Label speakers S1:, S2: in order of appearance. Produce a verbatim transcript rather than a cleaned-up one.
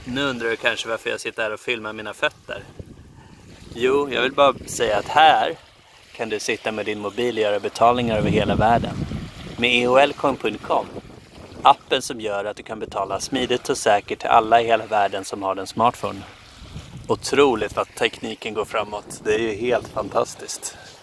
S1: Nu undrar du kanske varför jag sitter här och filmar mina fötter. Jo, jag vill bara säga att här kan du sitta med din mobil och göra betalningar över hela världen. Med E O L coin punkt com, appen som gör att du kan betala smidigt och säkert till alla i hela världen som har en smartphone. Otroligt vad tekniken går framåt, det är ju helt fantastiskt.